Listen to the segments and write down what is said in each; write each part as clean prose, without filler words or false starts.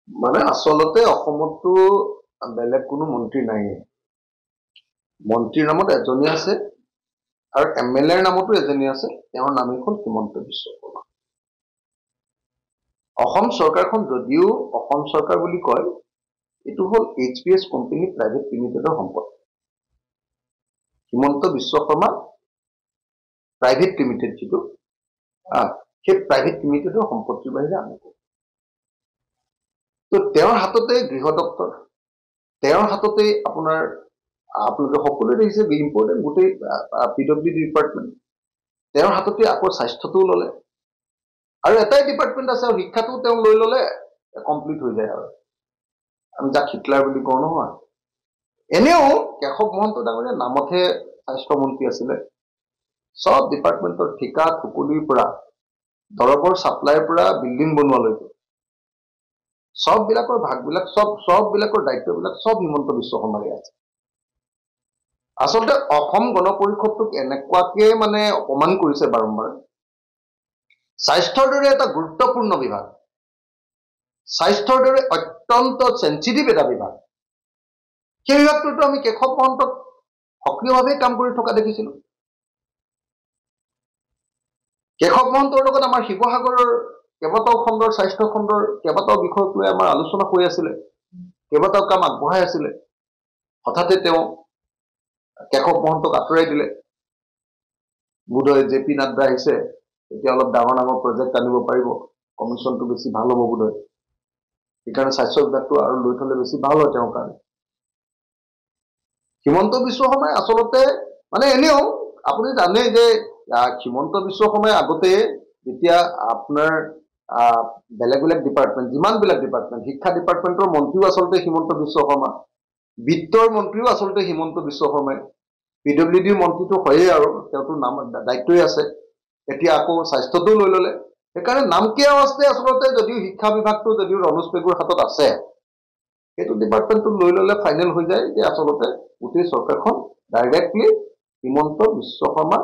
মানে আসলতে অসমতো বেলেগ কোনো মন্ত্ৰী নাই মন্ত্ৰীৰ নামত এজনী আছে আৰু এমএলএৰ নামতো এজনী আছে তেওঁৰ নাম হ'ল হিমন্ত বিশ্ব শৰ্মা অসম চৰকাৰখন যদিও অসম চৰকাৰ বুলি কয় এটো হ'ল এইচপিএছ কোম্পানী প্ৰাইভেট লিমিটেডৰ সম্পত্তি হিমন্ত বিশ্ব শৰ্মা প্ৰাইভেট লিমিটেড যেটো সেই প্ৰাইভেট লিমিটেডৰ সম্পত্তিৰ বাহিৰে আন একো তো তেওঁৰ হাততে গৃহ দপ্তৰ তেওঁৰ হাততে আপোনাৰ আপোনালোকে সকলোৱে দেখিছে বি ইম্পৰ্টেণ্ট গোটেই পিডব্লিউডি ডিপাৰ্টমেণ্ট তেওঁৰ হাততে আকৌ স্বাস্থ্যটো ল'লে আৰু এটাই ডিপাৰ্টমেণ্ট আছে আৰু শিক্ষাটো তেওঁ লৈ ল'লে কমপ্লিট হৈ যায় আৰু আমি যাক হিটলাৰ বুলি কওঁ নহয় এনেও কেশৱ মহন্ত ডাঙৰীয়া নামতহে স্বাস্থ্যমন্ত্ৰী আছিলে সব ডিপাৰ্টমেণ্টৰ ঠিকা থুকুলিৰ পৰা দৰবৰ ছাপ্লাইৰ পৰা বিল্ডিং বনোৱালৈকে সববিলাকৰ ভাগবিলাক সববিলাকৰ দায়িত্ববিলাক সব হিমন্ত বিশ্ব শৰ্মাৰে আছে আসলতে অসম গণ পৰিষদটোক এনেকুৱাকে মানে অপমান কৰিছে বাৰম্বাৰ স্বাস্থ্যৰ দৰে এটা গুৰুত্বপূৰ্ণ বিভাগ স্বাস্থ্যৰ দৰে অত্যন্ত সেনচিটিভ এটা বিভাগ সেই বিভাগটোতো আমি কেশৱ মহন্তক সক্ৰিয়ভাৱে কাম কৰি থকা দেখিছিলো কেশৱ মহন্তৰ লগত আমাৰ শিৱসাগৰৰ কেইবাটাও খণ্ডৰ স্বাস্থ্য খণ্ডৰ কেইবাটাও বিষয়ক লৈ আমাৰ আলোচনা হৈ আছিল কেইবাটাও কাম আগবঢ়াই আছিল হঠাতে তেওঁ কেশৱ মহন্তক আঁতৰাই দিলে বোধহয় জেপি নাড্ডা আহিছে এতিয়া অলপ ডাঙৰ ডাঙৰ প্ৰজেক্ট আনিব পাৰিব কমিশ্যনটো বেছি ভাল হ'ব বোধহয় সেইকাৰণে স্বাস্থ্য বিভাগটো আৰু লৈ থলে বেছি ভাল হয় তেওঁৰ কাৰণে হিমন্ত বিশ্ব শৰ্মাই আসলতে মানে এনেও আপুনি জানে যে হিমন্ত বিশ্ব শৰ্মাই আগতে যেতিয়া আপোনাৰ বেলেগ বেলেগ ডিপাৰ্টমেণ্ট যিমানবিলাক ডিপাৰ্টমেণ্ট শিক্ষা ডিপাৰ্টমেণ্টৰ মন্ত্ৰীও আসলতে হিমন্ত বিশ্ব শৰ্মা বিত্তৰ মন্ত্ৰীও আসলতে হিমন্ত বিশ্ব শৰ্মাই পিডব্লিউডিৰ মন্ত্ৰীটো হয়েই আৰু তেওঁতো নাম দায়িত্বই আছে এতিয়া আকৌ স্বাস্থ্যটো লৈ ল'লে সেইকাৰণে নামকেও আছে আসলতে যদিও শিক্ষা বিভাগটো যদিও ৰনোজ পেগুৰ হাতত আছে সেইটো ডিপাৰ্টমেণ্টটো লৈ ল'লে ফাইনেল হৈ যায় যে আসলতে গোটেই চৰকাৰখন directly Himanta Biswa Sarma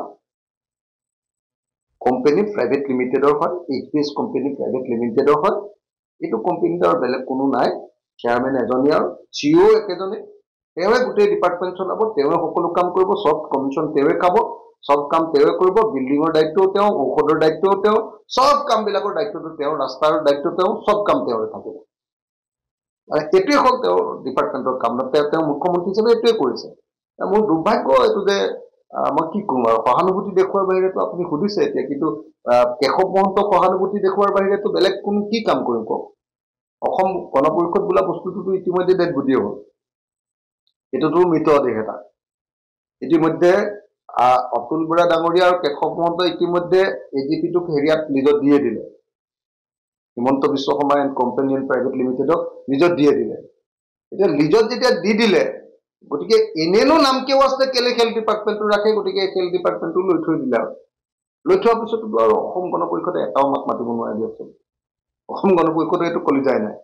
company private লিমিটেডৰ হয় এইচপিএছ কোম্পানী প্ৰাইভেট লিমিটেডৰ হয় এইটো কোম্পানীত আৰু বেলেগ কোনো নাই চেয়াৰমেন এজনী আৰু চিইঅ একেজনী তেওঁৱে গোটেই ডিপাৰ্টমেণ্ট চলাব তেওঁৱে সকলো কাম কৰিব সব কমিশ্যন তেওঁৱে খাব সব কাম তেওঁৱে কৰিব বিল্ডিঙৰ দায়িত্বও তেওঁ ঔষধৰ দায়িত্বও তেওঁ সব কামবিলাকৰ দায়িত্বটো তেওঁ ৰাস্তাৰ দায়িত্ব তেওঁ সব কাম তেওঁৰে থাকিব এটোৱে হ'ল তেওঁৰ ডিপাৰ্টমেণ্টৰ কাম তেওঁ মুখ্যমন্ত্ৰী হিচাপে এটোৱে কৰিছে মোৰ দুৰ্ভাগ্য এইটো যে মই কি কম আৰু সহানুভূতি দেখুৱাৰ বাহিৰেতো আপুনি সুধিছে এতিয়া কিন্তু কেশৱ মহন্তক সহানুভূতি দেখুৱাৰ বাহিৰেতো বেলেগ কোন কি কাম কৰিম কওক অসম গণ পৰিষদ বোলা বস্তুটোতো ইতিমধ্যে ডেড বডি হ'ল এটোতো মৃতদেহ এটা ইতিমধ্যে অতুল বৰা ডাঙৰীয়া আৰু কেশৱ মহন্ত ইতিমধ্যে এজিপিটোক হেৰিয়াত নিজৰ দিয়ে দিলে Himanta Biswa Sarma and company and private লিমিটেডক লিজত দিয়ে দিলে এতিয়া লিজত যেতিয়া দি দিলে গতিকে এনেনো নাম কেও আছে কেলে হেল্থ ডিপাৰ্টমেণ্টটো ৰাখে গতিকে হেল্থ ডিপাৰ্টমেণ্টটো লৈ থৈ দিলে আৰু লৈ থোৱাৰ পিছতো আৰু অসম গণ পৰিষদে এটাও মাত মাতিব নোৱাৰে দিয়কচোন অসম গণ পৰিষদে এইটো কলিজাই নাই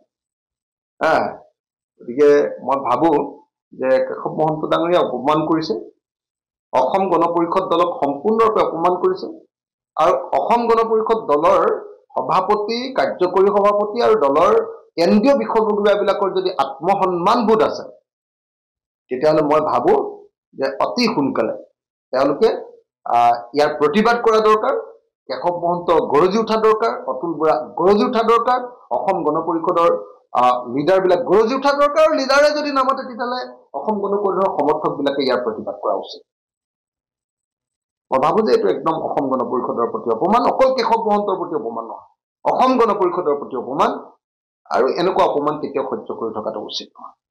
গতিকে মই ভাবো যে কেশৱ মহন্ত ডাঙৰীয়া অপমান কৰিছে অসম গণ পৰিষদ দলক সম্পূৰ্ণৰূপে অপমান কৰিছে আৰু অসম গণ পৰিষদ দলৰ সভাপতি কাৰ্যকৰী সভাপতি আৰু দলৰ কেন্দ্ৰীয় বিষয়ববীয়াবিলাকৰ যদি আত্মসন্মানবোধ আছে তেতিয়াহ'লে মই ভাবো যে অতি সোনকালে তেওঁলোকে ইয়াৰ প্ৰতিবাদ কৰা দৰকাৰ কেশৱ মহন্ত গৰজি উঠা দৰকাৰ অতুল বৰা গৰজি উঠা দৰকাৰ অসম গণ পৰিষদৰ লিডাৰবিলাক গৰজি উঠা দৰকাৰ আৰু লিডাৰে যদি নামাতে তেতিয়াহ'লে অসম গণ পৰিষদৰ সমৰ্থকবিলাকে ইয়াৰ প্ৰতিবাদ কৰা উচিত মই ভাবো যে এইটো একদম অসম গণ পৰিষদৰ প্ৰতি অপমান অকল কেশৱ মহন্তৰ প্ৰতি অপমান নহয় অসম গণ পৰিষদৰ প্ৰতি অপমান আৰু এনেকুৱা অপমান কেতিয়াও সহ্য কৰি থকাটো উচিত নহয়